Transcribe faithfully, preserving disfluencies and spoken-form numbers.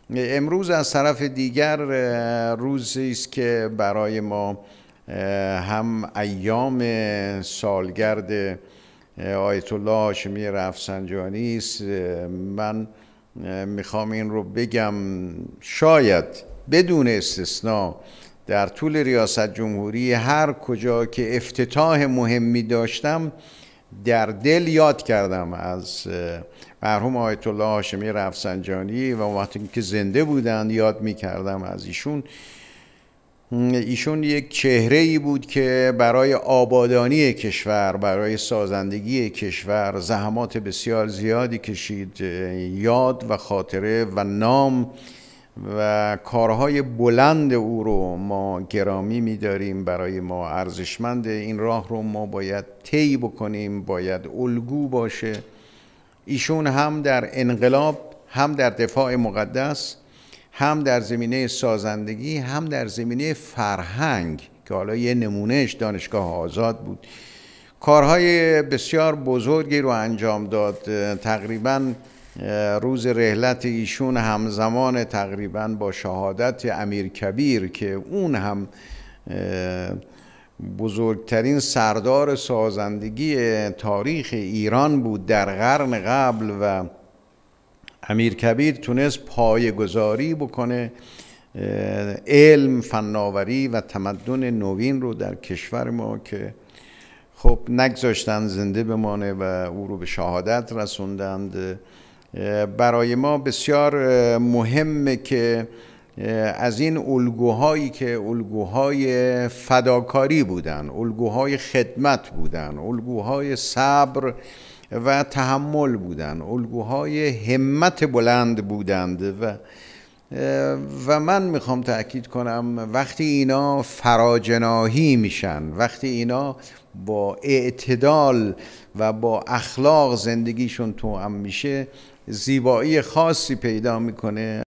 امروز از طرف دیگر روزی است که برای ما هم ایام سالگرد آیت الله هاشمی رفسنجانی است. من میخوام این رو بگم، شاید بدون استثنا در طول ریاست جمهوری هر کجا که افتتاح مهمی داشتم در دل یاد کردم از مرحوم آیت الله هاشمی رفسنجانی و وقتی که زنده بودند یاد میکردم از ایشون. ایشون یک چهره ای بود که برای آبادانی کشور، برای سازندگی کشور زحمات بسیار زیادی کشید. یاد و خاطره و نام و کارهای بلند او رو ما گرامی می‌داریم، برای ما ارزشمند. این راه رو ما باید طی بکنیم، باید الگو باشه. ایشون هم در انقلاب، هم در دفاع مقدس، هم در زمینه سازندگی، هم در زمینه فرهنگ که حالا یه نمونهش دانشگاه آزاد بود، کارهای بسیار بزرگی رو انجام داد. تقریباً روز رحلت ایشون همزمان تقریباً با شهادت امیرکبیر که اون هم بزرگترین سردار سازندگی تاریخ ایران بود در قرن قبل و امیرکبیر تونست پایه‌گذاری بکنه علم، فناوری و تمدن نوین رو در کشور ما که خب نگذاشتن زنده بمانه و او رو به شهادت رسوندند. برای ما بسیار مهمه که از این الگوهایی که الگوهای فداکاری بودن، الگوهای خدمت بودن، الگوهای صبر و تحمل بودن، الگوهای همت بلند بودند و و من میخوام تأکید کنم وقتی اینا فراجناحی میشن، وقتی اینا با اعتدال و با اخلاق زندگیشون توأم میشه، زیبایی خاصی پیدا میکنه.